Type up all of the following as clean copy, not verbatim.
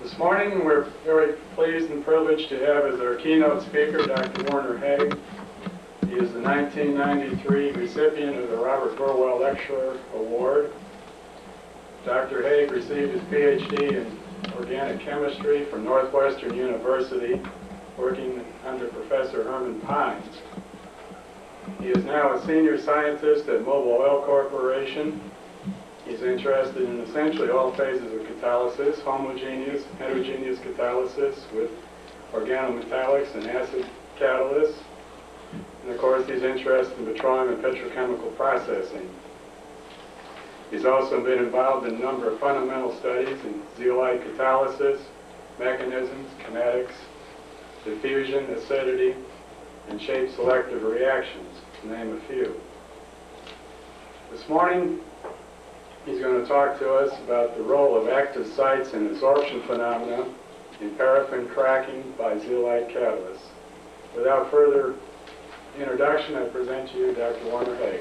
This morning we're very pleased and privileged to have as our keynote speaker Dr. Werner Haag. He is the 1993 recipient of the Robert Burwell Lecturer Award. Dr. Haag received his PhD in organic chemistry from Northwestern University, working under Professor Herman Pines. He is now a senior scientist at Mobil Oil Corporation. He's interested in essentially all phases of catalysis, homogeneous, heterogeneous catalysis with organometallics and acid catalysts. And of course, he's interested in petroleum and petrochemical processing. He's also been involved in a number of fundamental studies in zeolite catalysis, mechanisms, kinetics, diffusion, acidity, and shape-selective reactions, to name a few. This morning, he's going to talk to us about the role of active sites in absorption phenomena in paraffin cracking by zeolite catalysts. Without further introduction, I present to you Dr. Werner Haag.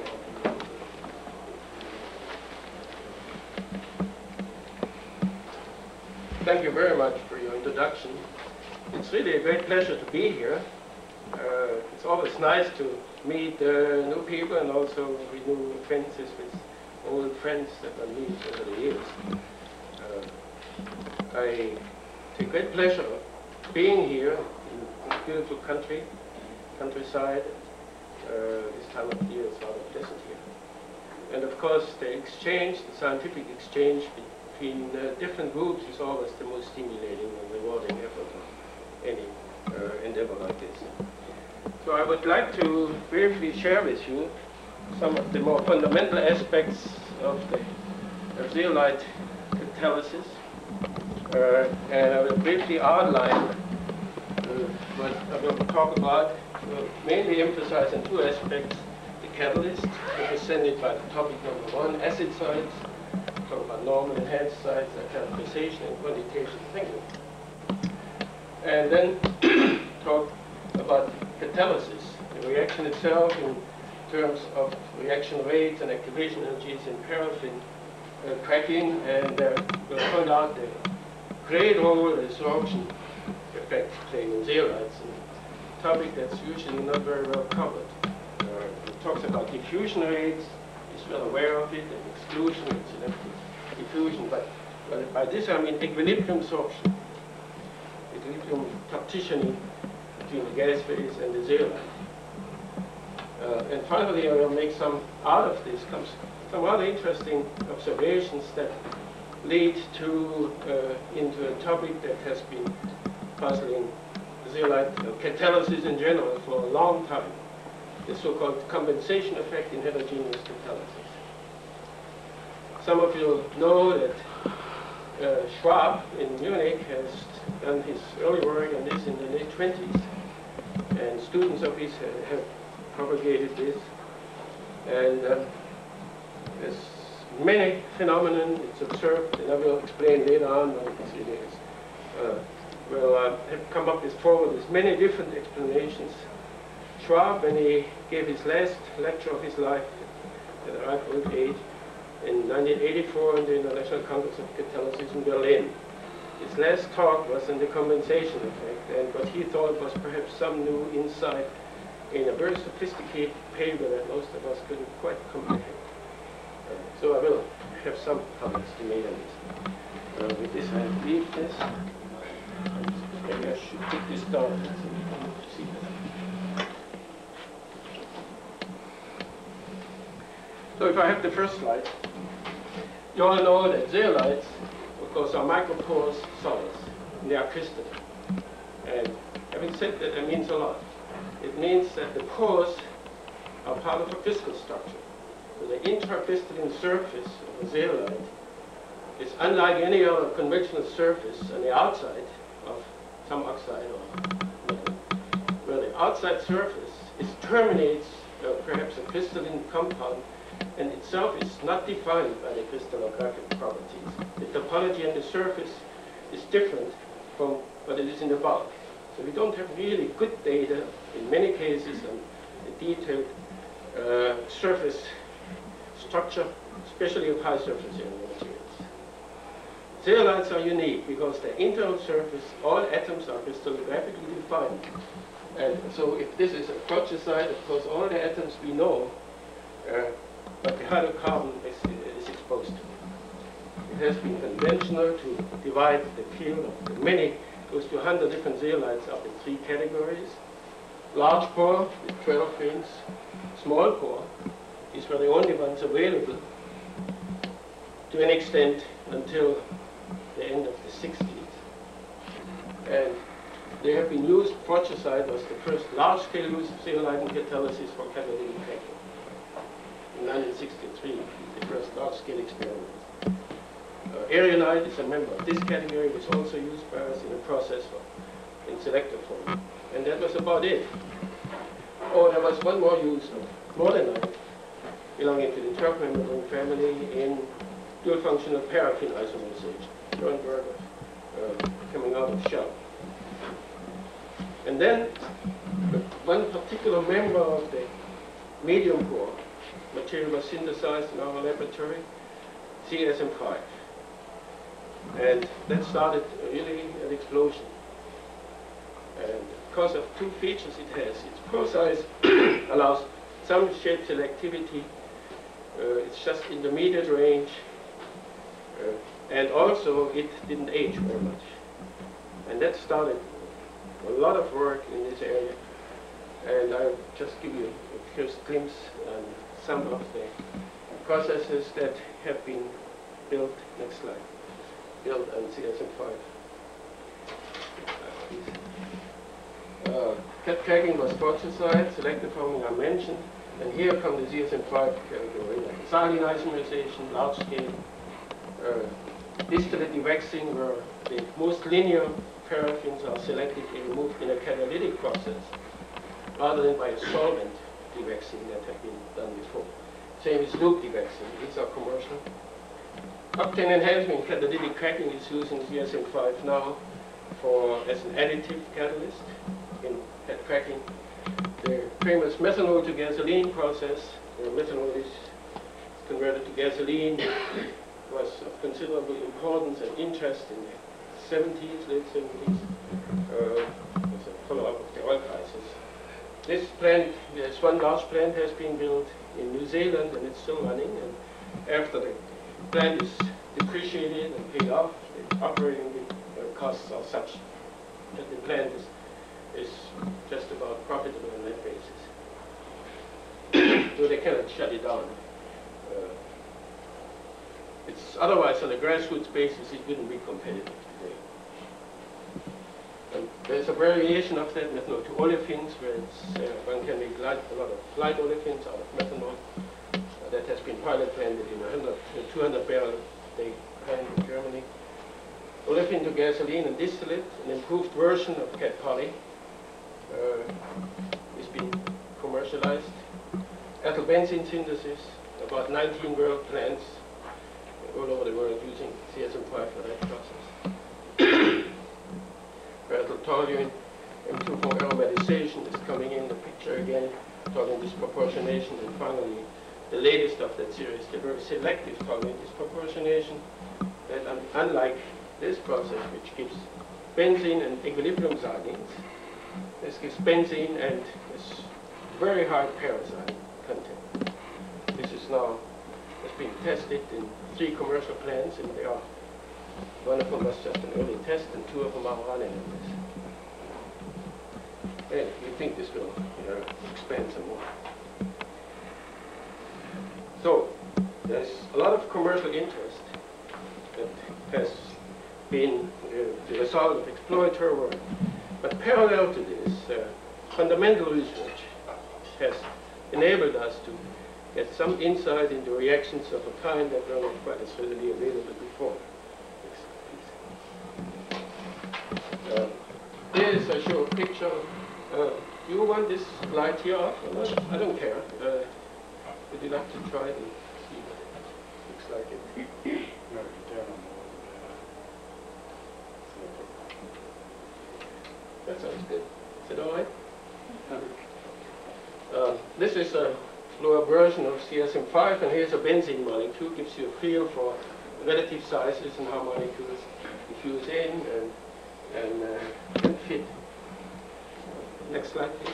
Thank you very much for your introduction. It's really a great pleasure to be here. It's always nice to meet new people and also renew acquaintances with old friends that I meet over the years. I take great pleasure being here in this beautiful countryside. This time of year is rather pleasant here. And of course, the scientific exchange between different groups is always the most stimulating and rewarding effort of any endeavor like this. So I would like to briefly share with you some of the more fundamental aspects of the zeolite catalysis, and I will briefly outline what I will talk about. Mainly emphasize on two aspects: the catalyst, represented by the topic number 1, acid sites, talk about normal enhanced sites, characterization and quantitation thinking, and then talk about catalysis, the reaction itself in terms of reaction rates and activation energies in paraffin cracking, and we'll point out the great role the absorption effects play in zeolites, a topic that's usually not very well covered. It talks about diffusion rates, is well aware of it, and exclusion and selective diffusion, but by this I mean equilibrium absorption, equilibrium partitioning between the gas phase and the zeolite. And finally, I will make out of this comes some other interesting observations that lead to into a topic that has been puzzling zeolite catalysis in general for a long time, the so-called compensation effect in heterogeneous catalysis. Some of you know that Schwab in Munich has done his early work on this in the late 20s, and students of his have propagated this, and there's many phenomena it's observed, and I will explain later on what it is. Have come up forward with many different explanations. Schwab, when he gave his last lecture of his life at a ripe old age in 1984 in the International Congress of Catalysis in Berlin, his last talk was on the compensation effect, and what he thought was perhaps some new insight in a very sophisticated paper that most of us couldn't quite comprehend. So I will have some comments to make on this. With this, I leave this. Maybe I should put this down so we can see that. So if I have the first slide, you all know that zeolites, of course, are microporous solids, and they are crystalline. And having said that, it means a lot. It means that the pores are part of a crystal structure. So the intracrystalline surface of a zeolite is unlike any other conventional surface on the outside of some oxide or metal, where the outside surface terminates perhaps a crystalline compound, and itself is not defined by the crystallographic properties. The topology on the surface is different from what it is in the bulk. So we don't have really good data in many cases on the detailed surface structure, especially of high surface area materials. Zeolites are unique because their internal surface, all atoms are crystallographically defined. And so if this is a prototype, of course all the atoms we know, but the hydrocarbon is exposed to. It has been conventional to divide the field of the many, close to 100 different zeolites up in 3 categories. Large core with 12 rings, small core, these were the only ones available to an extent until the end of the 60s. And they have been used, Prototype was the first large-scale use of zeolite in catalysis for catalytic cracking. In 1963, the first large-scale experiment. Aerolite is a member of this category, which also used by us in a process in selector form. And that was about it. Oh, there was one more use of mordenite, belonging to the terpene membrane family in dual functional paraffin isomerization, Nuremberg, coming out of shell. And then one particular member of the medium core material was synthesized in our laboratory, CSM5. And that started really an explosion. And because of 2 features it has, its pore size allows some shape selectivity, it's just intermediate range, and also it didn't age very much. And that started a lot of work in this area. And I'll just give you a first glimpse on some of the processes that have been built. Next slide. Built on CSM5. Cat cracking was prototype, selective forming I mentioned, and here come the CSM5 category, like silane isomerization, large scale, distillate dewaxing, where the most linear paraffins are selectively removed in a catalytic process, rather than by a solvent dewaxing that have been done before. Same as loop dewaxing, these are commercial. Octane enhancement catalytic cracking is using CSM5 now as an additive catalyst in cat cracking. The famous methanol to gasoline process, where methanol is converted to gasoline, was of considerable importance and interest in the 70s, late 70s, as a follow-up of the oil crisis. This plant, this one large plant has been built in New Zealand and it's still running, and after the plant is depreciated and paid off, the operating costs are such that the plant is just about profitable on that basis. So they cannot shut it down. It's otherwise on a grassroots basis it wouldn't be competitive today. And there's a variation of that methanol to olefins, where one can make a lot of light olefins out of methanol. That has been pilot planted in a 200 barrel day plant in Germany. Olefin to gasoline and distillate, an improved version of cat poly, is being commercialized. Ethyl benzene synthesis, about 19 world plants all over the world using CSM5 for that process. Ethyl toluene, M2,4 aromatization is coming in the picture again, talking disproportionation, and finally the latest of that series, the very selective toluene disproportionation, that unlike this process, which gives benzene and equilibrium xylenes, this gives benzene and this very high parasite content. This is now has been tested in 3 commercial plants, and they are, one of them was just an early test, and 2 of them are running on this. And we think this will expand some more. So there's a lot of commercial interest that has been the result of exploratory work. But parallel to this, fundamental research has enabled us to get some insight into reactions of a kind that were not quite as readily available before. This I show a picture. You want this light here off or not? I don't care. Would you like to try it and see what it looks like? That sounds good. Is it all right? This is a lower version of CSM5, and here's a benzene molecule. Gives you a feel for relative sizes and how molecules diffuse in and fit. Next slide, please.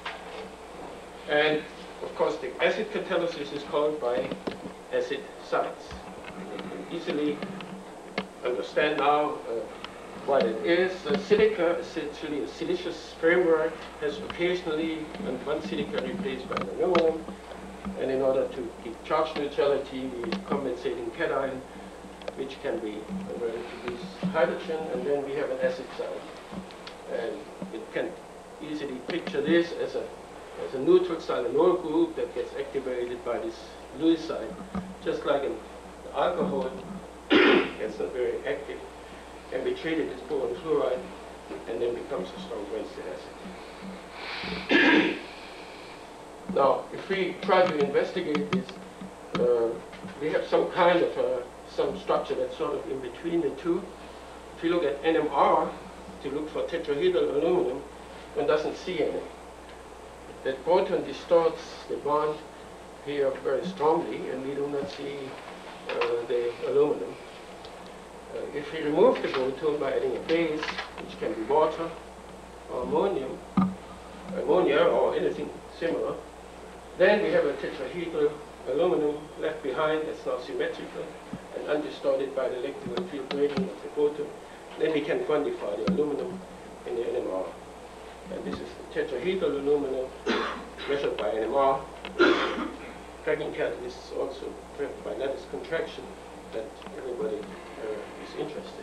And of course, the acid catalysis is called by acid sites. You can easily understand now what it is. Silica, essentially a siliceous framework, has occasionally one silica replaced by an aluminum. And in order to keep charge neutrality, we compensating cation, which can be converted to this hydrogen, and then we have an acid site. And it can easily picture this as a neutral silanol group that gets activated by this Lewis site, just like an alcohol gets not very active, can be treated as boron fluoride, and then becomes a strong Wednesday acid. Now, if we try to investigate this, we have some kind of some structure that's sort of in between the two. If you look at NMR to look for tetrahedral aluminum, one doesn't see any. That proton distorts the bond here very strongly, and we do not see the aluminum. If we remove the proton by adding a base, which can be water or ammonia or anything similar, then we have a tetrahedral aluminum left behind that's now symmetrical and undistorted by the electrical field gradient of the proton. Then we can quantify the aluminum in the NMR. And this is the tetrahedral aluminum measured by NMR. Cracking catalyst is also driven by lattice contraction that everybody is interested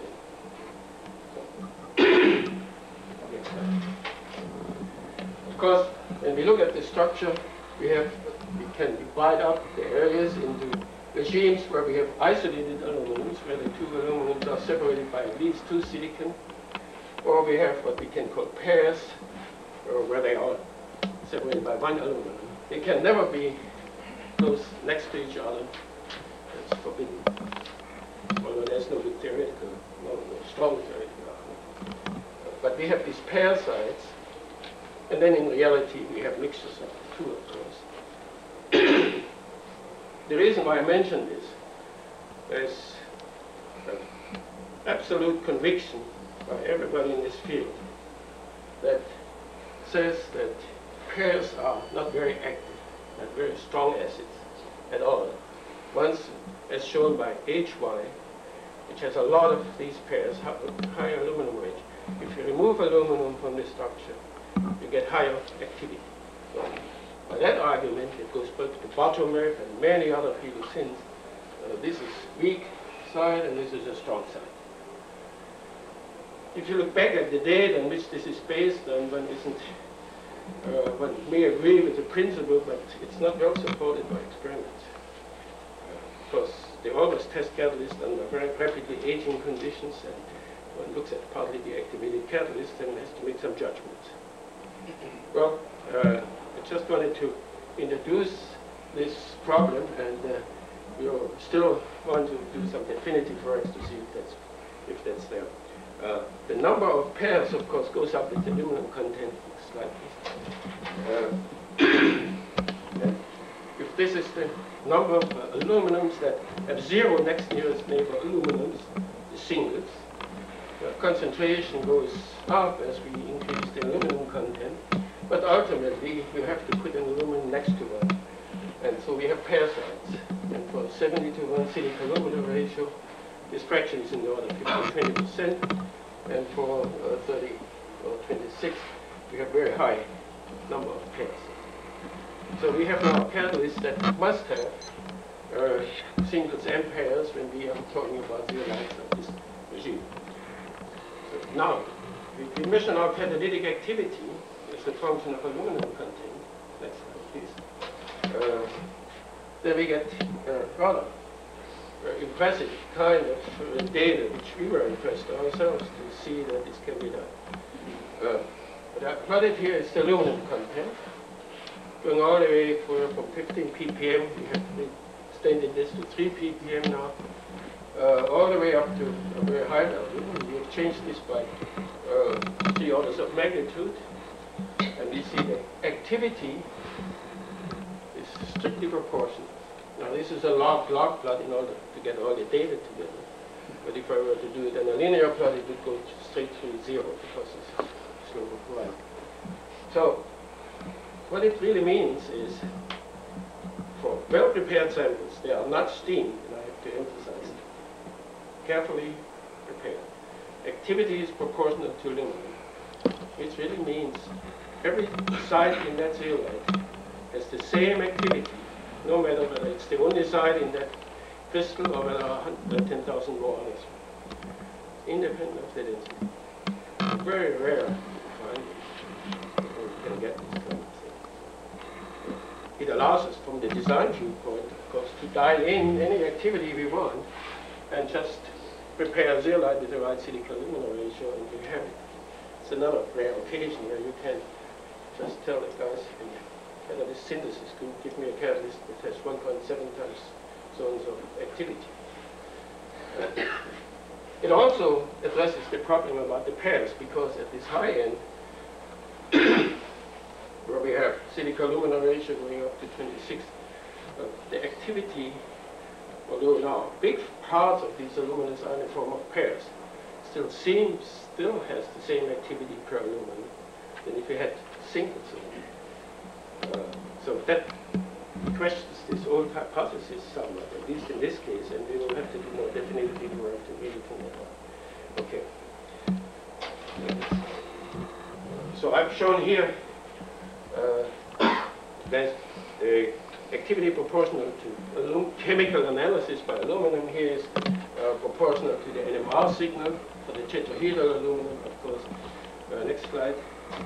in. So, next slide. Of course, when we look at the structure, we can divide up the areas into regimes where we have isolated aluminums, where the two aluminums are separated by at least two silicon, or we have what we can call pairs, where they are separated by one aluminum. They can never be close next to each other. That's forbidden. Although there's no good theoretical, no strong theoretical argument. But we have these pair sites, and then in reality we have mixtures of the two, of course. The reason why I mention this, there's an absolute conviction by everybody in this field that says that pairs are not very active, not very strong acids at all. Once, as shown by HY, which has a lot of these pairs, higher aluminum range. If you remove aluminum from the structure, you get higher activity. So, by that argument, it goes back to Bartomev and many other people since. This is weak side and this is a strong side. If you look back at the date on which this is based, then one may agree with the principle, but it's not well supported by experiments. Because they always test catalysts under very rapidly aging conditions, and one looks at partly deactivated catalysts and has to make some judgments. Well, I just wanted to introduce this problem, and we still want to do some definitive work to see if that's there. The number of pairs, of course, goes up with the aluminum content. Next slide, please. And if this is the number of aluminums that have zero next nearest neighbor aluminums, the singles, the concentration goes up as we increase the aluminum content. But ultimately, you have to put an aluminum next to one. And so we have pair sites. And for 70 to 1 silica aluminum ratio, this fraction is in the order of 15–20%. And for 30 or 26, we have very high number of pairs. So we have now catalysts that must have singles and pairs when we are talking about zeolites of this regime. So now, we measure our catalytic activity as a function of aluminum content. Next slide, please. Then we get rather impressive kind of data, which we were impressed ourselves to see that this can be done. What I plotted here is the aluminum content, going all the way from 15 ppm, we have extended this to 3 ppm now, all the way up to a very high value. We have changed this by 3 orders of magnitude, and we see that activity is strictly proportional Now this is a log plot in order to get all the data together. But if I were to do it in a linear plot, it would go straight through 0 because it's slope of y. So what it really means is, for well-prepared samples, they are not steamed, and I have to emphasize it. Carefully prepared. Activity is proportional to aluminum, which really means every site in that zeolite has the same activity, no matter whether it's the only site in that crystal or whether 10,000 more others, independent of the density. Very rare to find you can get this kind of thing. It allows us, from the design viewpoint, of course, to dial in any activity we want and just prepare a zeolite with the right silica-aluminum ratio, and you have it. It's another rare occasion where you can just tell the guys, whether this synthesis group give me a catalyst that has 1.7 times zones of activity. It also addresses the problem about the pairs, because at this high end, where we have silica-aluminum ratio going up to 26, the activity, although now big parts of these aluminums are in the form of pairs, still has the same activity per aluminum than if you had singles. So that questions this old hypothesis somewhat, at least in this case, and we will have to do more definitive work to really clean that up. Okay. So I've shown here that the activity proportional to chemical analysis by aluminum here is proportional to the NMR signal for the tetrahedral aluminum, of course. Next slide.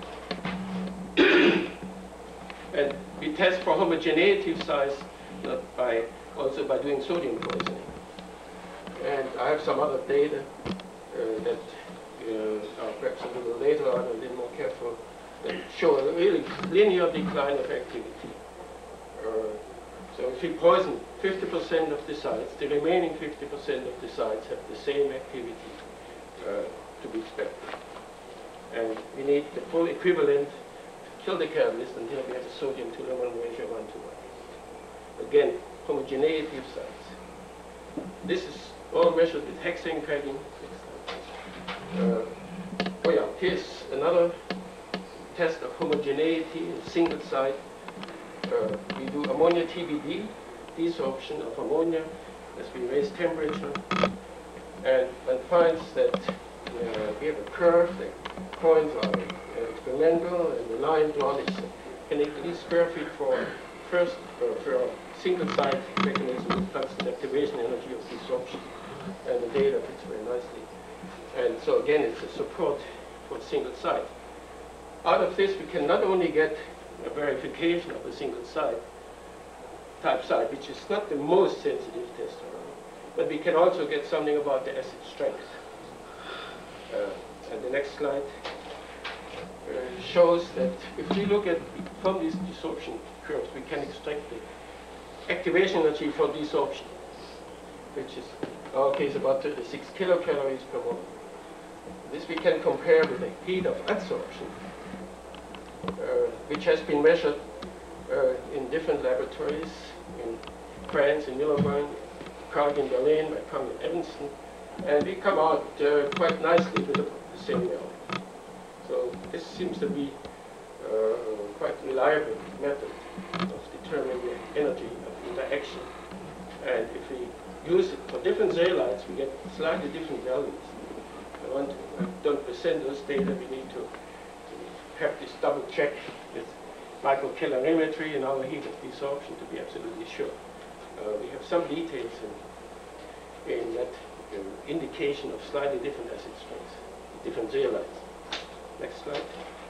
And we test for homogeneity of size also by doing sodium poisoning. And I have some other data that are perhaps a little later on, a little more careful, that show a really linear decline of activity. So if we poison 50% of the sites, the remaining 50% of the sites have the same activity to be expected. And we need the full equivalent to kill the catalyst, and here we have a sodium to aluminum ratio 1 to 1. Again, homogeneity of sites. This is all measured with hexane cracking. Oh yeah, here's another test of homogeneity in single site. We do ammonia TBD, desorption of ammonia as we raise temperature, and one finds that we have a curve. The points are experimental, and the line drawn is uniquely square feet for first for a single site mechanism with constant activation energy of desorption, and the data fits very nicely. And so again, it's a support for a single site. Out of this, we can not only get a verification of a single site, type site, which is not the most sensitive test around, but we can also get something about the acid strength. And the next slide shows that if we look at, from these desorption curves, we can extract the activation energy for desorption, which is, in our case, about 36 kilocalories per mole. This we can compare with the heat of adsorption, which has been measured in different laboratories in France, in Millerburn, Prague, in Berlin, by Kong and Evanston, and we come out quite nicely with the same value. So this seems to be quite reliable method of determining the energy of interaction. And if we use it for different zeolites, we get slightly different values. I don't present those data. We need to have this double check with microcalorimetry and our heat of desorption to be absolutely sure. We have some details in that indication of slightly different acid strengths, different zeolites. Next slide.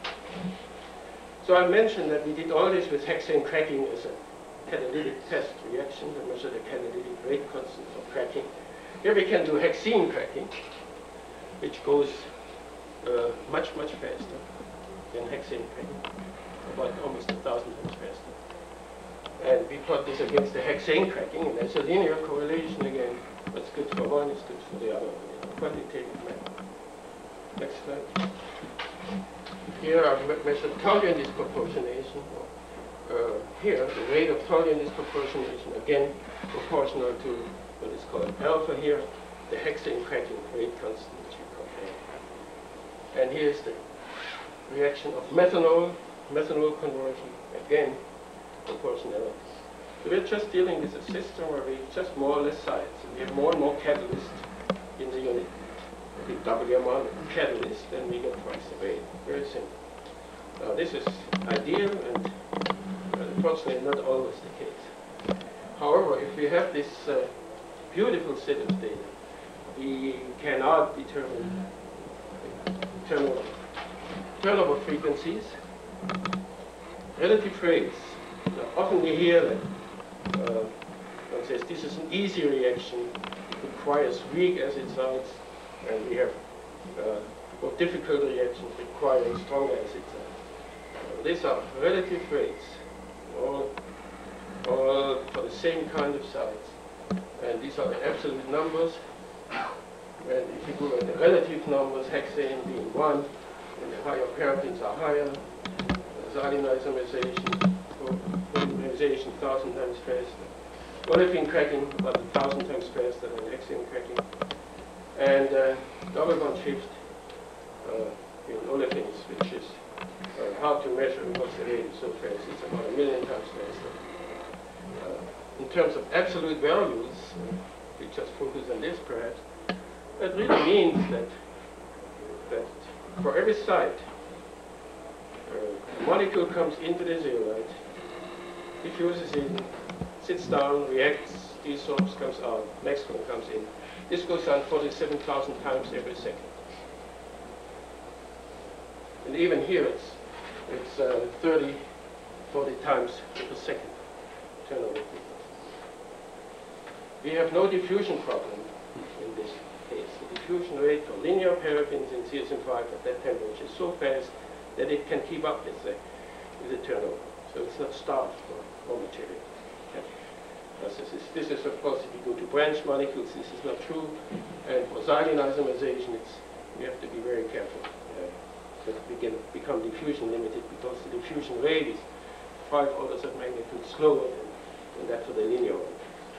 So I mentioned that we did all this with hexane cracking as a catalytic test reaction to measure the catalytic rate constant for cracking. Here we can do hexene cracking, which goes much, much faster than hexane cracking, about almost 1,000 times faster. And we plot this against the hexane cracking, and there's a linear correlation again. What's good for one is good for the other in a quantitative manner. Next slide. Here I've measured toluene disproportionation, here, the rate of toluene is proportionation, again, proportional to what is called alpha here, the hexane cracking rate constant which we compare. And here's the reaction of methanol conversion, again, proportionality. So we're just dealing with a system where we just more or less size. So we have more and more catalyst in the unit. We double the amount of catalyst, then we get twice the rate. Very simple. Now this is ideal and unfortunately not always the case. However, if we have this beautiful set of data, we cannot determine turnover frequencies, relative rates. Now, often we hear that one says this is an easy reaction, it requires weak acid sites, and we have more difficult reactions requiring strong acid sites. These are relative rates, all for the same kind of sites. And these are the absolute numbers. And if you go at the relative numbers, hexane being 1, and the higher paraffins are higher, xylene isomerization, polymerization 1,000 times faster, olefin cracking about 1,000 times faster than hexane cracking, and double bond shift in olefins, which is hard to measure because the rate is so fast. It's about 1,000,000 times faster. In terms of absolute values, we just focus on this perhaps, it really means that for every site, a molecule comes into the zeolite, diffuses in, sits down, reacts, desorbs, comes out, next one comes in. This goes on 47,000 times every second. And even here it's 30, 40 times per second turnover. We have no diffusion problem in this case. The diffusion rate for linear paraffins in cesium-5 at that temperature is so fast that it can keep up with the turnover. So it's not starved for raw material. Okay. This is of course, if you go to branch molecules, this is not true. And for xylene isomerization, we have to be very careful that we become diffusion limited, because the diffusion rate is 5 orders of magnitude slower than that for the linear one.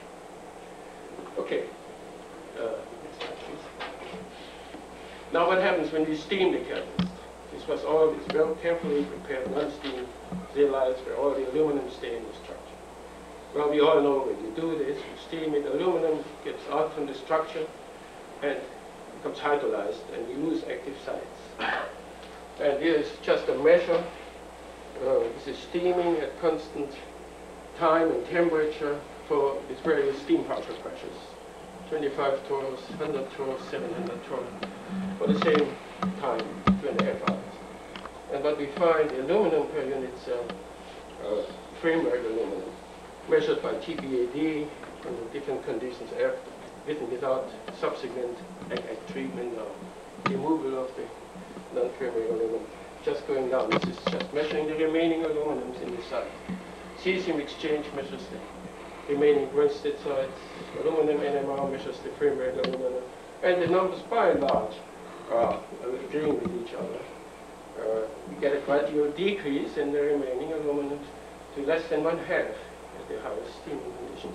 Okay. Next slide, please. Now what happens when we steam the catalyst? This was all this well carefully prepared non-steam zeolites where all the aluminum stay in the structure. Well, we all know when you do this, you steam it, aluminum gets out from the structure and becomes hydrolyzed, and you lose active sites. And here is just a measure. This is steaming at constant time and temperature for these various steam partial pressures. 25 torrs, 100 torrs, 700 torrs, for the same time, 2.5 hours. And what we find, the aluminum per unit cell, framework aluminum, measured by TBAD under different conditions, with and without subsequent treatment or removal of the non-framework aluminum, just going down. This is just measuring the remaining aluminums in the site. Cesium exchange measures the remaining Brunstad sites. Aluminum NMR measures the framework aluminum. And the numbers, by and large, are agreeing with each other. We get a gradual decrease in the remaining aluminums to less than 1/2 at the highest steaming conditions.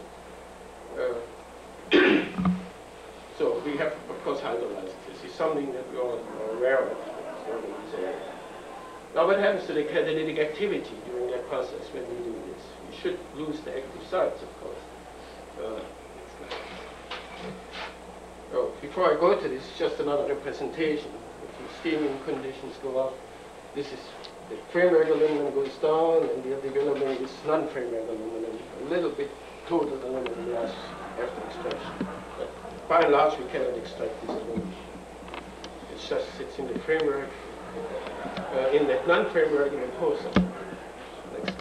So we have, of course, hydrolyzed. This is something that we all are aware of. Now what happens to the catalytic activity during that process when we do this? We should lose the active sites, of course. Oh, before I go to this, just another representation. If the steaming conditions go up, this is the framework aluminum goes down, and we are developing this non-framework aluminum, a little bit total aluminum loss after extraction. But by and large, we cannot extract this aluminum. It just sits in the framework, in the non-framework in the post. Next.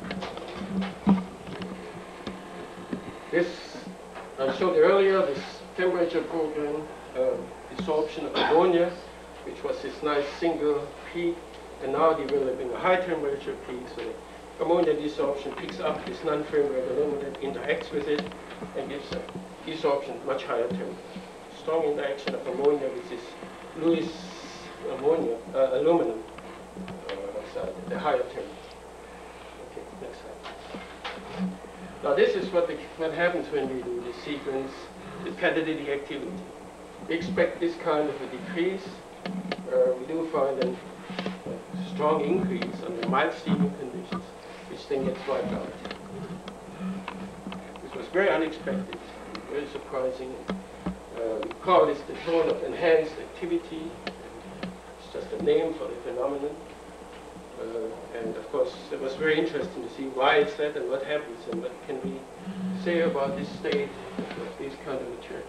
This, I showed earlier, this temperature program, desorption of ammonia, which was this nice single peak, and now developing a high temperature peak. So the ammonia desorption picks up this non-framework aluminum, interacts with it, and gives a desorption much higher temperature. Strong interaction of ammonia with this Lewis aluminum outside, the higher temperature. Okay, Next slide. Now this is what happens when we do the sequence, the catalytic activity. We expect this kind of a decrease. We do find a strong increase under mild steeping conditions, which then gets wiped out. This was very unexpected, very surprising. We call this the zone of enhanced activity. It's just a name for the phenomenon. And of course, it was very interesting to see why it's that and what happens and what can we say about this state of these kind of materials.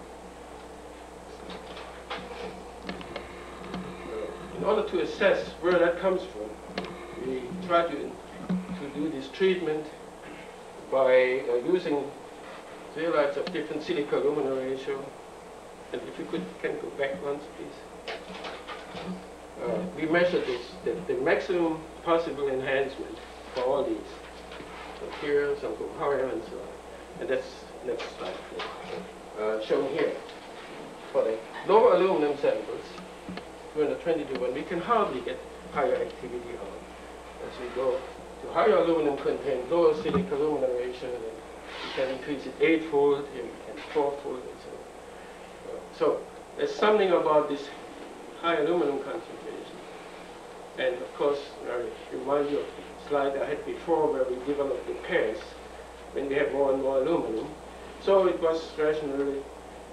In order to assess where that comes from, we try to do this treatment by using zeolites of different silica-alumina ratio. And if you can go back once, please. We measured the maximum possible enhancement for all these. So here, some go higher, and so on. And that's next slide, shown here. For the lower aluminum samples, 220 to 1, we can hardly get higher activity on. As we go to higher aluminum content, lower silica alumina ratio, then we can increase it 8-fold, here we can 4-fold, and so on. So there's something about this high aluminum concentration. And of course, I remind you of the slide I had before where we developed the pairs when we have more and more aluminum. So it was rationally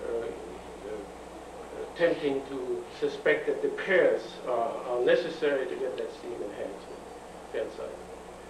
tempting to suspect that the pairs are necessary to get that steam enhancement inside.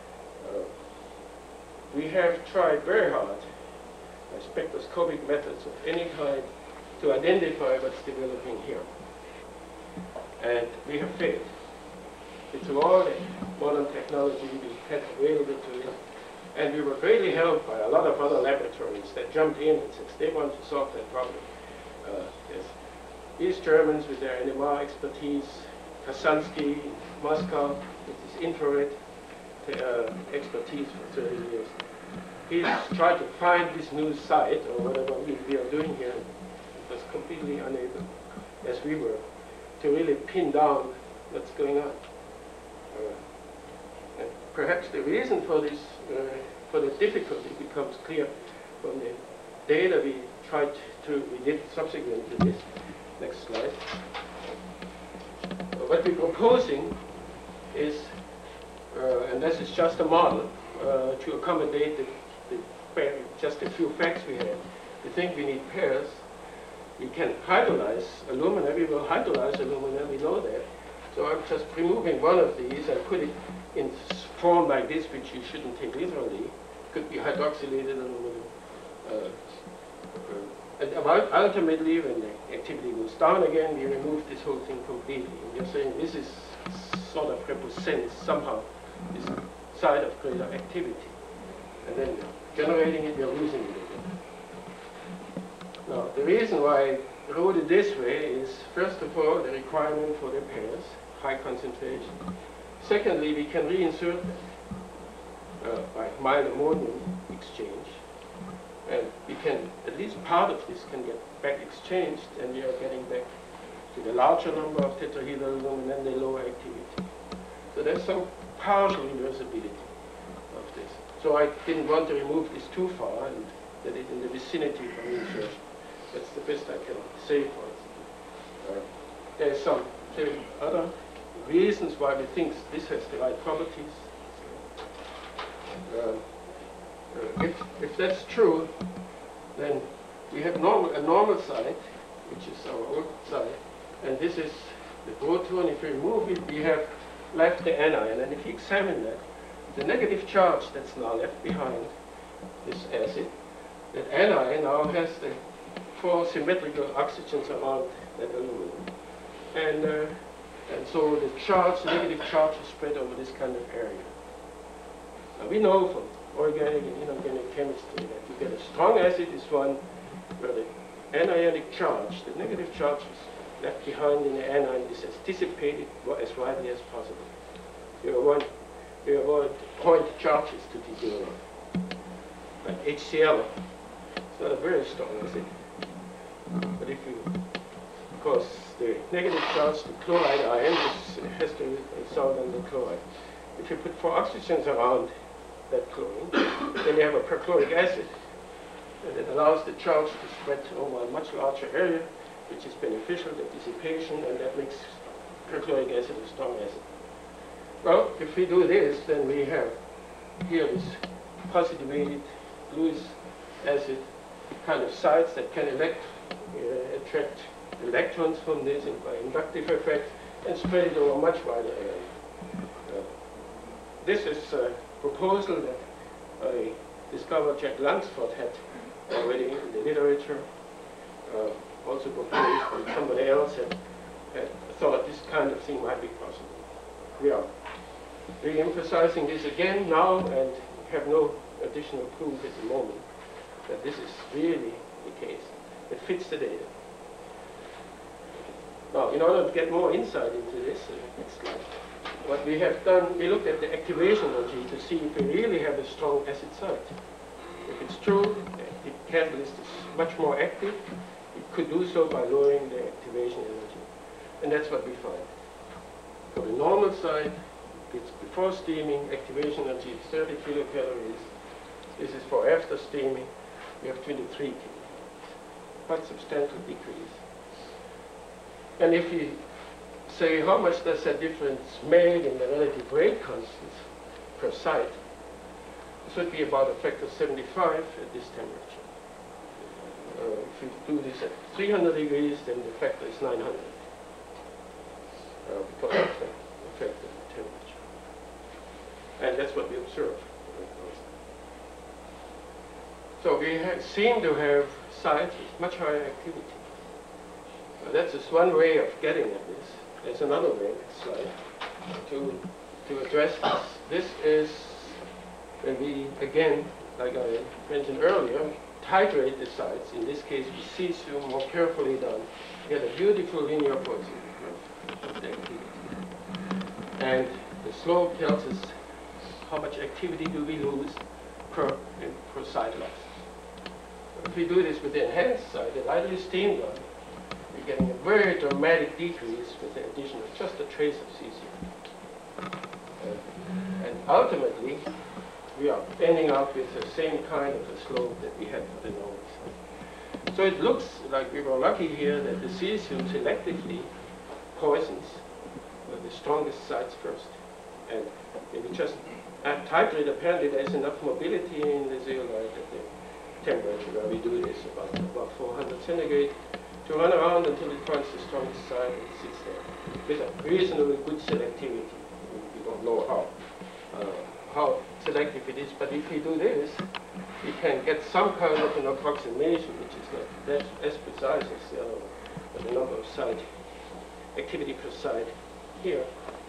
We have tried very hard by spectroscopic methods of any kind to identify what's developing here. And we have failed. It's all the modern technology we had available to us. And we were greatly helped by a lot of other laboratories that jumped in and said they want to solve that problem. There's these Germans with their NMR expertise, Kasansky, Moscow, with his infrared expertise for 30 years. He's tried to find this new site, or whatever we are doing here. It was completely unable, as we were, to really pin down what's going on. And perhaps the reason for this, for the difficulty becomes clear from the data we did subsequent to this. Next slide. What we're proposing is, and this is just a model to accommodate just a few facts we have. We think we need pairs. We can hydrolyze alumina. We will hydrolyze alumina. We know that. So I'm just removing one of these and put it in form like this, which you shouldn't take literally. It could be hydroxylated aluminum. And ultimately, when the activity goes down again, we remove this whole thing completely. And we're saying this is sort of represents somehow this side of greater activity. And then generating it, we're losing it again. Now, the reason why I wrote it this way is, first of all, the requirement for the pairs, high concentration. Secondly, we can reinsert them by mild ammonium exchange. And we can, at least part of this can get back exchanged, and we are getting back to the larger number of tetrahedral aluminum and the lower activity. So there's some partial reversibility of this. So I didn't want to remove this too far and get it in the vicinity for reinsertion. That's the best I can say for it. There's some other reasons why we think this has the right properties. If that's true, then we have a normal site, which is our old site, and this is the proton. If we remove it, we have left the anion, and if you examine that, the negative charge that's now left behind this acid, that anion now has the 4 symmetrical oxygens around that aluminum. And so the charge, negative charge is spread over this kind of area. Now we know from organic and inorganic chemistry that you get a strong acid is one where the anionic charge, the negative charge is left behind in the anion is as dissipated as widely as possible. You avoid point charges to deteriorate. Like HCl, it's not a very strong acid. But if you, of course, the negative charge, the chloride ion, has to be solved on the chloride. If you put 4 oxygens around that chlorine. Then you have a perchloric acid, and it allows the charge to spread over a much larger area, which is beneficial to dissipation, and that makes perchloric acid a strong acid. Well, if we do this, then we have here this positivated Lewis acid kind of sites that can attract electrons from this by inductive effect and spread it over a much wider area. This is a proposal that I discovered Jack Lunsford had already in the literature, also proposed that somebody else had thought this kind of thing might be possible. We are re-emphasizing this again now and have no additional proof at the moment that this is really the case. It fits the data. Now, in order to get more insight into this, next slide, what we have done, we looked at the activation energy to see if we really have a strong acid site. If it's true, the catalyst is much more active. It could do so by lowering the activation energy. And that's what we find. For the normal side, it's before steaming, activation energy is 30 kilocalories. This is for after steaming, we have 23 kilocalories. Quite substantial decrease. And if we say how much does that difference make in the relative rate constants per site, this would be about a factor of 75 at this temperature. If we do this at 300 degrees, then the factor is 900 because of the effect of the temperature. And that's what we observe. So we seem to have sites with much higher activity. That's just one way of getting at this. There's another way, next slide, to address this. This is when we, again, like I mentioned earlier, titrate the sites. In this case, with cesium more carefully done. You get a beautiful linear Poisson curve of the activity. And the slope tells us how much activity do we lose per site loss. If we do this with the enhanced site, the lightly steamed one, we're getting a very dramatic decrease with the addition of just a trace of cesium. And ultimately, we are ending up with the same kind of a slope that we had for the normal side. So it looks like we were lucky here that the cesium selectively poisons the strongest sites first. And if we just titrate, apparently there's enough mobility in the zeolite at the temperature where we do this, about 400 centigrade, to run around until it finds the strongest site and sits there with a reasonably good selectivity. We don't know how selective it is, but if we do this, we can get some kind of an approximation which is not that as precise as the other one, but the number of site activity per site here.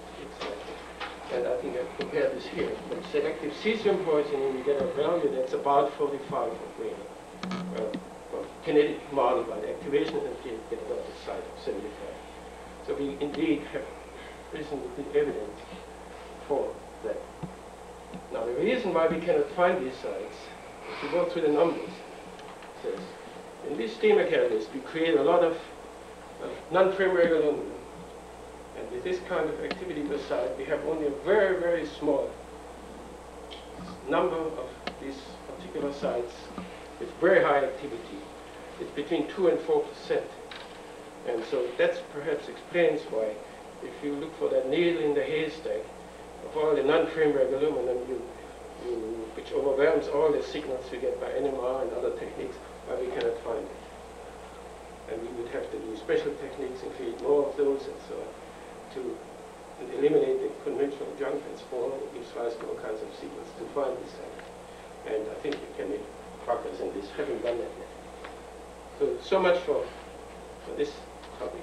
And I think I've compared this here. With selective cesium poisoning, we get a value that's about 45 or greater. Kinetic model by the activation energy, get about the site of 75. So we indeed have reasonably good evidence for that. Now the reason why we cannot find these sites, if you go through the numbers, says, in this steamer catalyst, we create a lot of non-primary aluminum. And with this kind of activity per site, we have only a very, very small number of these particular sites with very high activity. It's between 2 and 4%. And so that perhaps explains why, if you look for that needle in the haystack of all the non-primary aluminum, which overwhelms all the signals we get by NMR and other techniques, why we cannot find it. And we would have to do special techniques and create more of those and so on to eliminate the conventional junk transport that gives rise to all kinds of signals to find this site. And I think we can make progress in this, having done that yet. So much for this topic.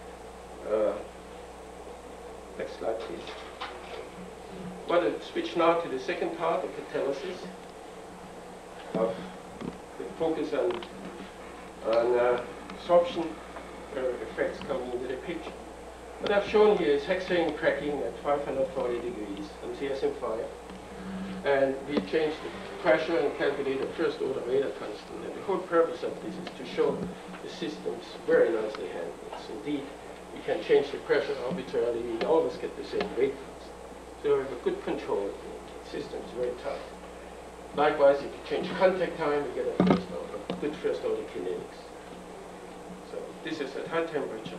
Next slide, please. I want to switch now to the second part of catalysis, of the focus on sorption effects coming into the picture. What I've shown here is hexane cracking at 540 degrees on CSM5. And we changed the pressure and calculate the first order Rader constant. And the whole purpose of this is to show the system's very nicely handled. So indeed, we can change the pressure arbitrarily. We always get the same rate constant. So we have a good control. The system is very tight. Likewise, if you change contact time, you get a good first order kinetics. So this is at high temperature.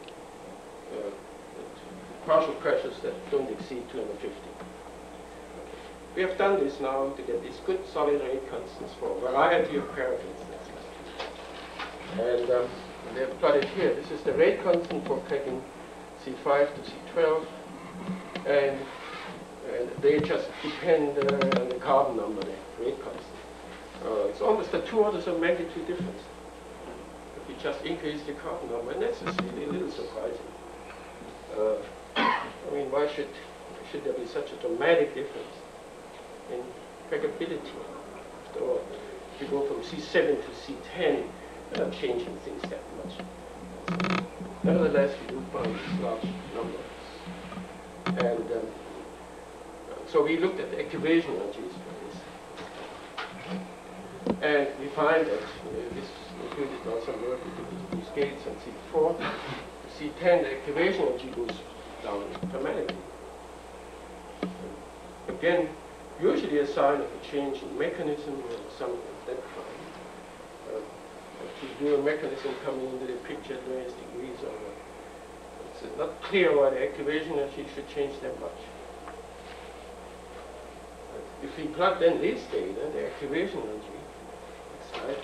Partial pressures that don't exceed 250. We have done this now to get these good solid rate constants for a variety of parameters. And they have plotted here. This is the rate constant for cracking C5 to C12. And they just depend on the carbon number, the rate constant. It's almost a 2 orders of magnitude difference. If you just increase the carbon number, and that's really a little surprising. I mean, why should there be such a dramatic difference in crackability? After all, if you go from C7 to C10, you're not changing things that much. So, nevertheless, we do find this large number. And so we looked at the activation energies for this. And we find that this included also work with these gates on C4. C10, the activation energy goes down dramatically. Again, usually a sign of a change in mechanism or something of that kind. To do a mechanism coming into the picture at various degrees, or it's not clear why the activation energy should change that much. If we plug then this data, the activation energy,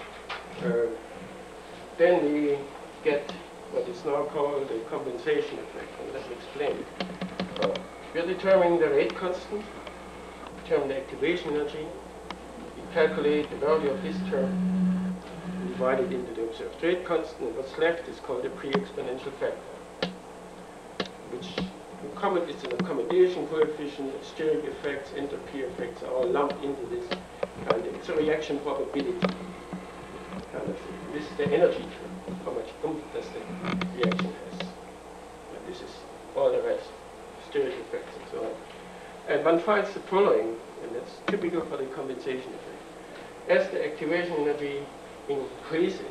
then we get what is now called the compensation effect. And let me explain. We are determining the rate constant, determine the activation energy. We calculate the value of this term, divide it into the observed rate constant, and what's left is called the pre-exponential factor, which is an accommodation coefficient, steric effects, entropy effects are all lumped into this kind of, it's a reaction probability kind of thing. This is the energy term, how much oomph does the reaction has. And this is all the rest, steric effects and so on. And one finds the following, and that's typical for the compensation effect. As the activation energy increases,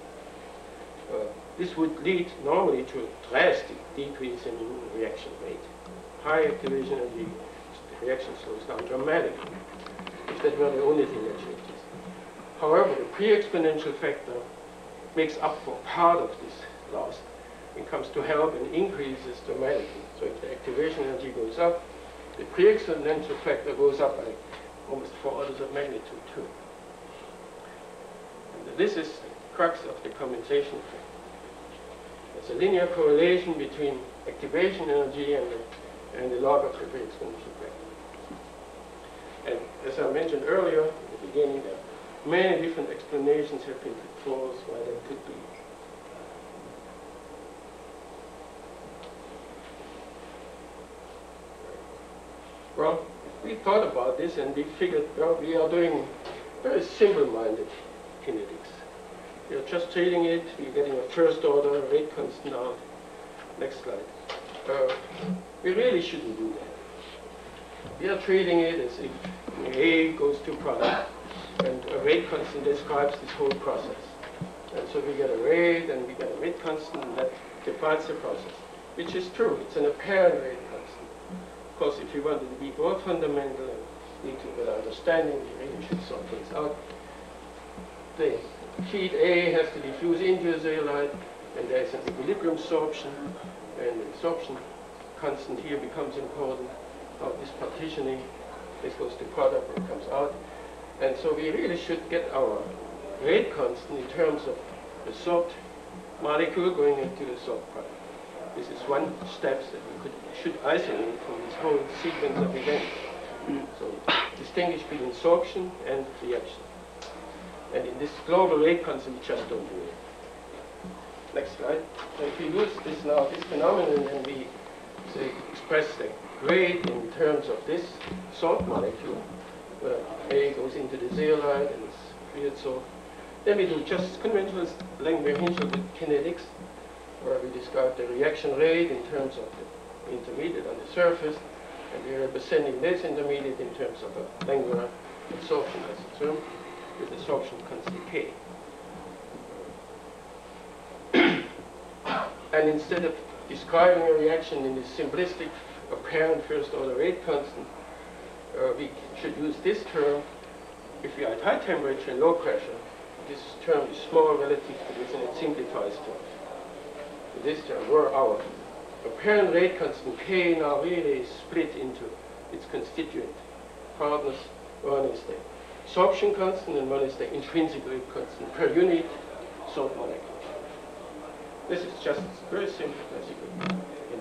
this would lead normally to a drastic decrease in the reaction rate. High activation energy, the reaction slows down dramatically, if that were the only thing that changes. However, the pre-exponential factor makes up for part of this loss. It comes to help and increases dramatically. So if the activation energy goes up, the pre-exponential factor goes up by almost 4 orders of magnitude too. And this is the crux of the compensation effect. There's a linear correlation between activation energy and the log of the pre-exponential factor. And as I mentioned earlier at the beginning, there are many different explanations have been put forth why that could be. Well, we thought about this and we figured, well, we are doing very simple-minded kinetics. We are just treating it, we're getting a first order rate constant out. Next slide. We really shouldn't do that. We are treating it as if A goes to product, and a rate constant describes this whole process. And so we get a rate, and we get a rate constant, and that defines the process, which is true. It's an apparent rate constant. Of course, if you wanted to be more fundamental and need to get understanding, you really should sort things out. The sheet A has to diffuse into a zeolite, and there is an equilibrium sorption, and the sorption constant here becomes important. This partitioning, this goes to product and comes out. And so we really should get our rate constant in terms of the sorbed molecule going into the sorbed product. This is one step that we should isolate from this whole sequence of events. So distinguish between sorption and reaction. And in this global rate constant, we just don't do it. Next slide. So if we use this now, this phenomenon, and we say express the rate in terms of this salt molecule, where A goes into the zeolite and it's cleared salt. Then we do just conventional Langmuir-Hinscher kinetics, where we describe the reaction rate in terms of the intermediate on the surface, and we are representing this intermediate in terms of a Langmuir absorption isotherm with absorption constant K. And instead of describing a reaction in this simplistic apparent first order rate constant, we should use this term if we are at high temperature and low pressure, this term is small relative to this, and it simplifies terms. In this term, where our apparent rate constant K now really is split into its constituent partners. One is the sorption constant, and one is the intrinsic rate constant per unit salt molecule. This is just very simple classical.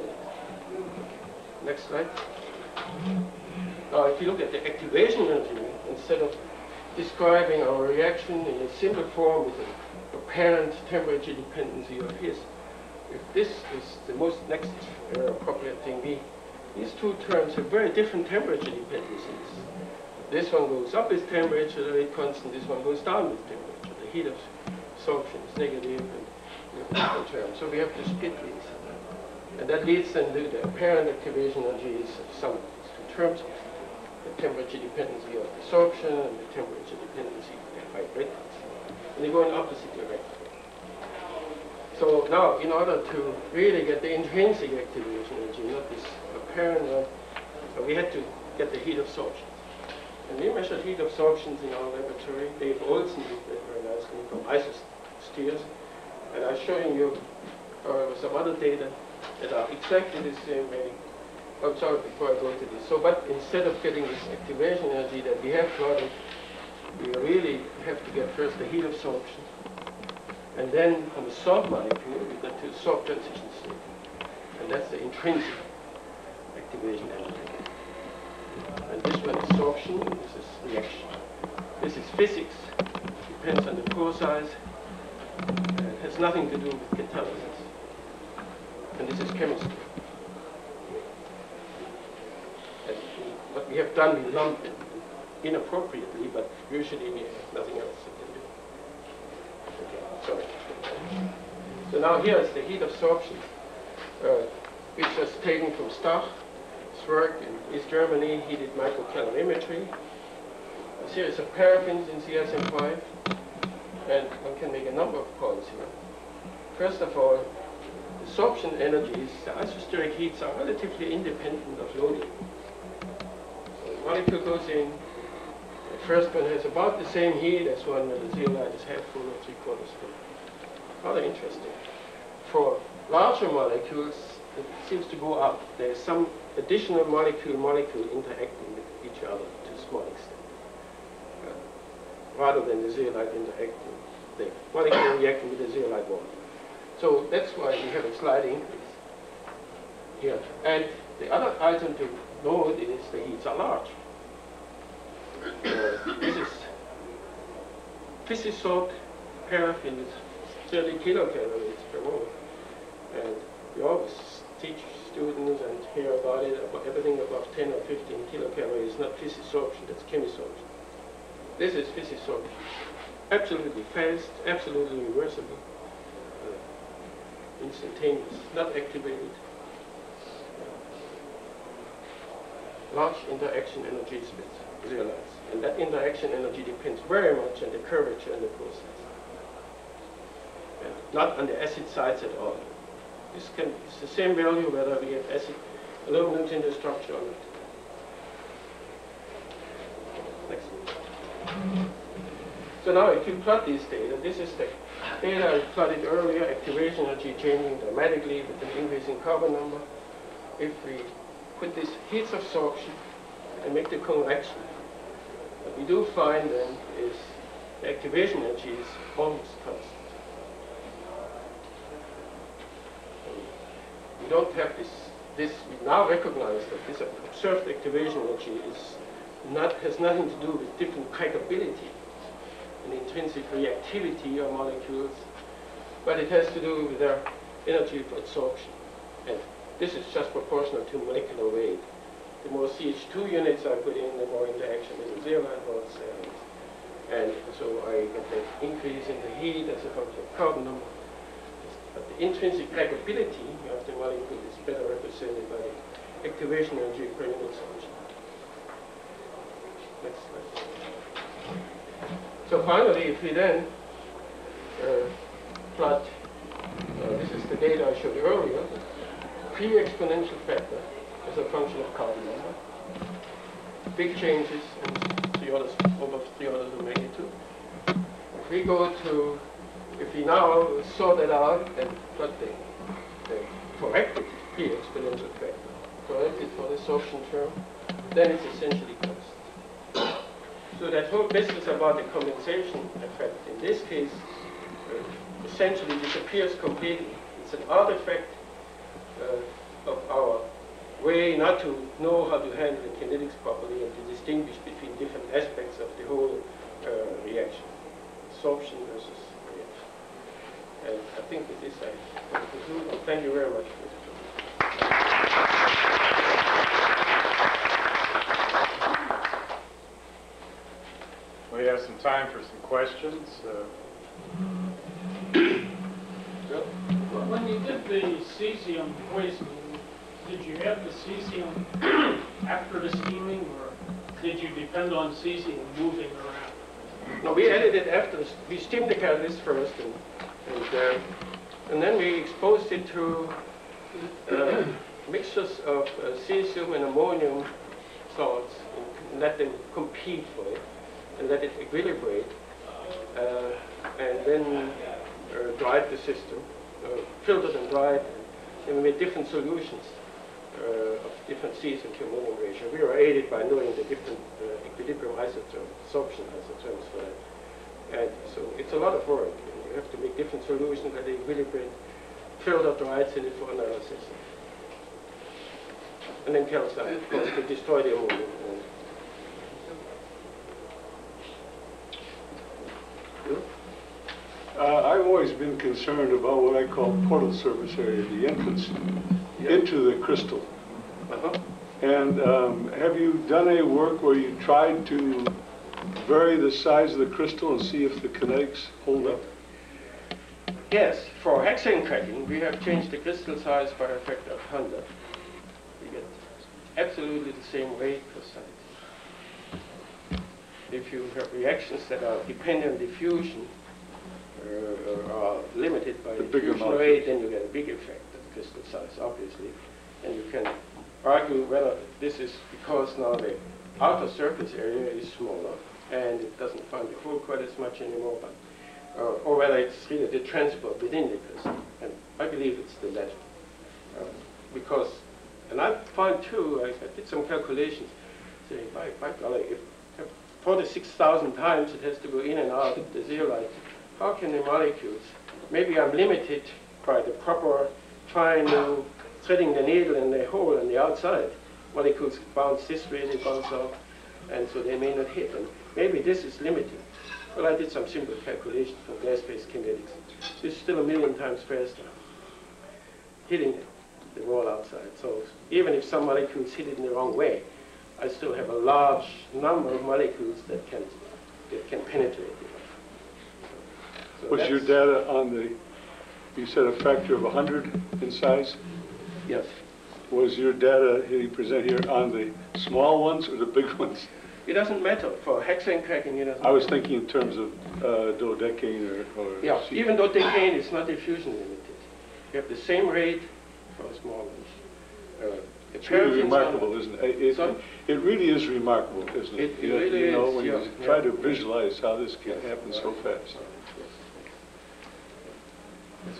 Next slide. Now, if you look at the activation energy, instead of describing our reaction in a simple form with an apparent temperature dependency of his, if this is the most next appropriate thing, these two terms have very different temperature dependencies. This one goes up with temperature, the rate constant. This one goes down with temperature. The heat of sorption is negative, and we have different terms. So we have to split these. And that leads then to the apparent activation energies of some of these two terms, the temperature dependency of the sorption and the temperature dependency of the high rate constant. And they go in opposite directions. So now, in order to really get the intrinsic activation energy, not this apparent one, we had to get the heat absorption. And we measured heat absorptions in our laboratory. Dave Olsen did that very nicely from isosteers. And I'm showing you some other data that are exactly the same way. I'm sorry, before I go to this. So, but instead of getting this activation energy that we have plotted, we really have to get first the heat absorption. And then from the salt molecule, we get to the salt transition state. And that's the intrinsic activation energy. And this one is sorption, this is reaction. This is physics, depends on the pore size, and it has nothing to do with catalysis. And this is chemistry. And what we have done, we lumped it inappropriately, but usually we have nothing else to do. Okay, sorry. So now here is the heat absorption, which was taken from Stach. His work in East Germany, he did microcalorimetry. A series of paraffins in CSM5, and one can make a number of points here. First of all, the sorption energies, the isosteric heats, are relatively independent of loading. So the molecule goes in, the first one has about the same heat as one where the zeolite is half full or 3/4 full. Rather interesting. For larger molecules, it seems to go up. There is some additional molecule interacting with each other to a small extent, rather than the zeolite interacting, the molecule reacting with the zeolite wall. So that's why we have a slight increase here. And the other item to note is the heats are large. This is physic-salt paraffin is 30 kilocalories per mole. And we always teach students and hear about it, about everything above 10 or 15 kilocalories is not physisorption, that's chemisorption. This is physisorption. Absolutely fast, absolutely reversible, instantaneous, not activated. Large interaction energies with zeolites. And that interaction energy depends very much on the curvature and the process. And not on the acid sites at all. It's the same value whether we have acid aluminum in the structure or not. Next. So now if you plot these data, this is the data I plotted earlier, activation energy changing dramatically with an increase in carbon number. If we put these heats of sorption and make the convection, what we do find then is the activation energy is almost constant. We don't have we now recognize that this observed activation energy has nothing to do with different crackability and intrinsic reactivity of molecules, but it has to do with their energy for absorption. And this is just proportional to molecular weight. The more CH2 units I put in, the more interaction with the zeolite bonds. And so I get an increase in the heat as a function of carbon number. But the intrinsic crackability of the molecule is better represented by the activation energy per unit sorption. Next slide. So finally, if we then plot, this is the data I showed earlier, pre-exponential factor as a function of carbon number, big changes and over 3 orders of magnitude. If we now sort it out and plot the corrected p-exponential factor, corrected for the sorption term, then it's essentially constant. So that whole business about the condensation effect, in this case, essentially disappears completely. It's an artifact of our way not to know how to handle the kinetics properly and to distinguish between different aspects of the whole reaction, sorption versus reaction. And I think with this I conclude. Thank you very much. We have some time for some questions. When you did the cesium poisoning, did you have the cesium after the steaming, or did you depend on cesium moving around? No, we added it after we steamed the catalyst first, and then we exposed it to mixtures of cesium and ammonium salts and let them compete for it and let it equilibrate, and then dried the system, filtered and dried, and we made different solutions of different cesium to ammonium ratio. We were aided by knowing the different equilibrium isotherms, sorption isotherms for that. And so it's a lot of work. You have to make different solutions that equilibrate, filter, dried, send it for analysis. And then calcite, of course, to destroy the ammonium. I've always been concerned about what I call portal surface area, the entrance into the crystal. And have you done any work where you tried to vary the size of the crystal and see if the kinetics hold up? Yes, for hexane cracking, we have changed the crystal size by a factor of 100. We get absolutely the same rate per site. If you have reactions that are dependent on diffusion, are limited by the diffusion rate, then you get a big effect of crystal size, obviously. And you can argue whether this is because now the outer surface area is smaller and it doesn't find the hole quite as much anymore, but, or whether it's really the transport within the crystal. And I believe it's the latter. Because, and I find too, I did some calculations, saying, by golly, if 46,000 times it has to go in and out of the zeolite, how can the molecules, maybe I'm limited by the proper threading the needle in the hole on the outside. Molecules bounce this way, they bounce out, and so they may not hit. And maybe this is limiting. Well, I did some simple calculations for gas-phase kinetics. This is still 1,000,000 times faster, hitting the wall outside. So even if some molecules hit it in the wrong way, I still have a large number of molecules that can penetrate it. So was your data on the, you said a factor of 100 in size? Yes. Was your data you present here on the small ones or the big ones? It doesn't matter. For hexane cracking, it doesn't I was matter. thinking in terms of dodecane or yeah, even dodecane is not diffusion limited. You have the same rate for a small ones. It's really remarkable, isn't it? It really is remarkable, isn't it? It really you know, is, when you try to visualize how this can happen so fast. That's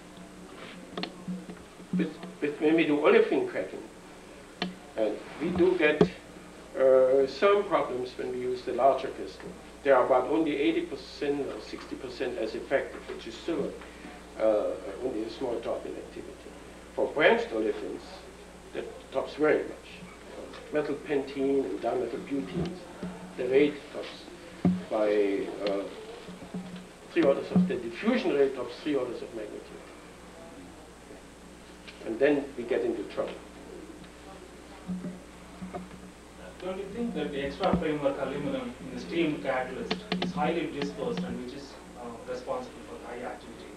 right. But when we do olefin cracking, and we do get some problems when we use the larger crystal. They are about only 80% or 60% as effective, which is still only a small drop in activity. For branched olefins, that drops very much. Metal pentene and dimethyl butenes, the rate drops by 3 orders of the diffusion rate drops 3 orders of magnitude. And then we get into trouble. Don't you think that the extra framework aluminum in the steam catalyst is highly dispersed and which is responsible for high activity?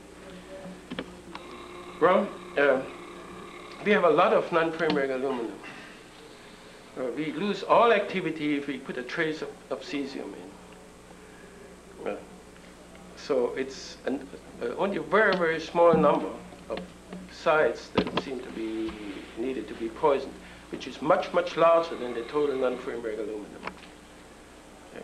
Well, we have a lot of non-framework aluminum. We lose all activity if we put a trace of cesium in. So it's only a very, very small number of sites that seem to be needed to be poisoned, which is much, much larger than the total non-framework aluminum. Okay.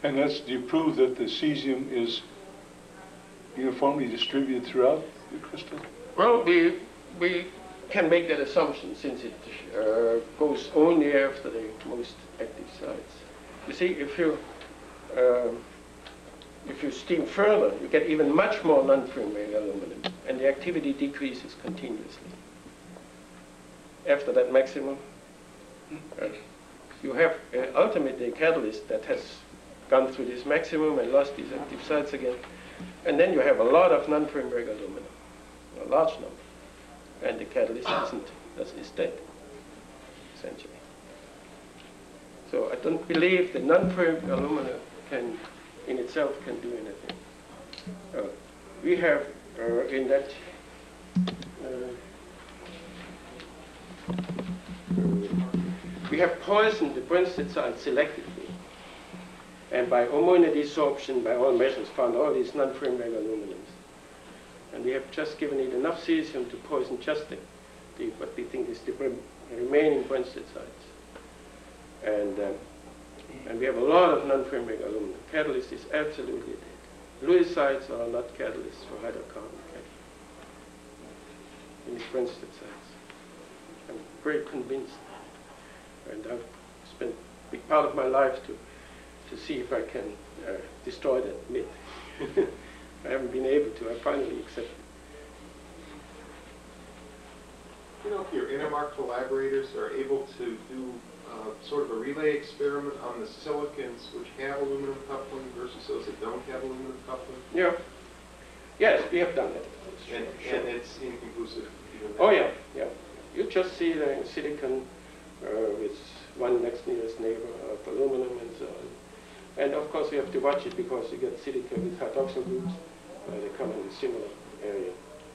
And that's, do you prove that the cesium is uniformly distributed throughout the crystal? Well, we can make that assumption since it goes only after the most active sites. You see, if you steam further, you get even much more non-primary aluminum, and the activity decreases continuously. After that maximum, you have ultimately a catalyst that has gone through this maximum and lost these active sites again, and then you have a lot of non-primary aluminum, a large number, and the catalyst is dead, essentially. So I don't believe the non-primary aluminum in itself can do anything. We have in that we have poisoned the Brensted site selectively, and by homogeneity sorption, by all measures, found all these non-primary aluminums. And we have just given it enough cesium to poison just what we think is the remaining Brensted sites. And we have a lot of non-primary aluminum. Catalyst is absolutely dead. Lewis sites are not catalysts for hydrocarbon in these Brensted sites. I'm very convinced. And I've spent a big part of my life to see if I can destroy that myth. I haven't been able to. I finally accept it. You know, if your NMR collaborators are able to do sort of a relay experiment on the silicons which have aluminum coupling versus those that don't have aluminum coupling? Yeah. Yes, we have done that. And it's inconclusive. Oh yeah, yeah. You just see the silicon with one next nearest neighbor of aluminum and so on. And of course you have to watch it because you get silica with hydroxyl groups. They come in a similar area.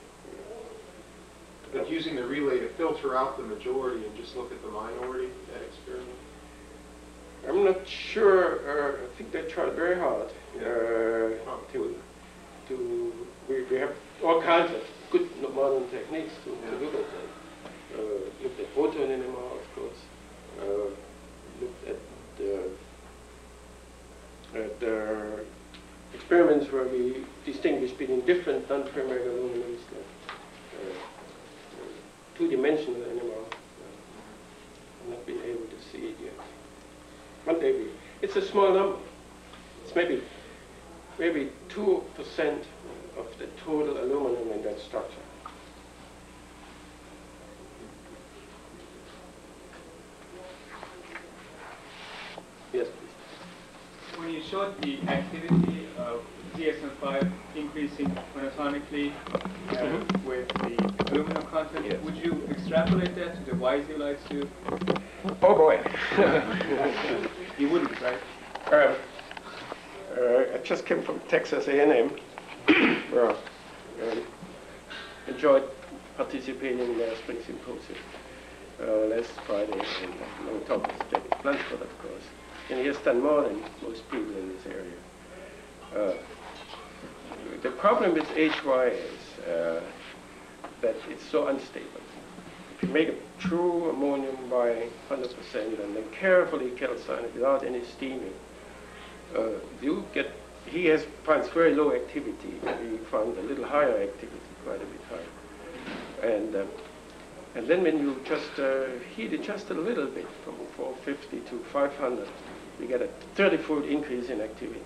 But using the relay to filter out the majority and just look at the minority, that experiment? I'm not sure. I think they tried very hard we have all kinds of good modern techniques to look at them. Looked at photon NMR, of course. Looked at experiments where we distinguish between different non-primary aluminums, two-dimensional NMR. I've not been able to see it yet. One day it's a small number. It's maybe 2% of the total aluminum in that structure. Yes, please. When you showed the activity of DSM-5 increasing monotonically with the aluminum content, yes, would you extrapolate that to the Y zeolites too? Oh boy. You wouldn't, right? I just came from Texas A&M, where I enjoyed participating in their spring symposium last Friday, and my talk was David Bluntford, of course. And he has done more than most people in this area. The problem with HY is that it's so unstable. If you make a true ammonium by 100% and then carefully calcine it without any steaming, you get, finds very low activity. He found a little higher activity, quite a bit higher. And then when you just heat it just a little bit from 450 to 500, you get a 30-fold increase in activity.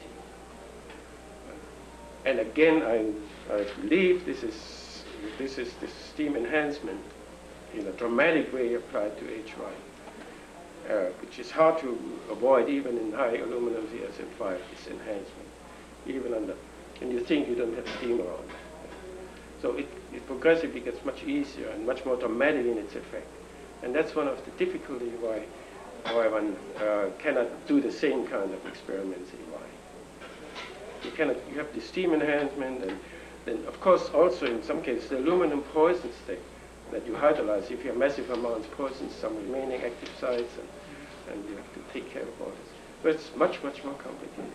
And again, I believe this is the steam enhancement in a dramatic way applied to HY, which is hard to avoid even in high aluminum DSM-5, this enhancement, even under, and you think you don't have steam around. So it progressively gets much easier and much more dramatic in its effect. And that's one of the difficulties why one cannot do the same kind of experiments in Y. You have the steam enhancement, and then of course also in some cases the aluminum poisons that you hydrolyze. If you have massive amounts, poisons some remaining active sites, and you have to take care of all this. But it's much, much more complicated.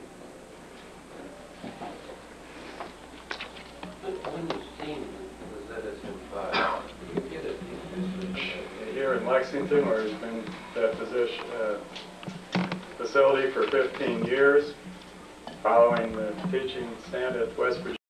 When you steam the ZSM-5, do you get it? Here in Lexington, where there's been that facility for 15 years, following the teaching stint at West Virginia.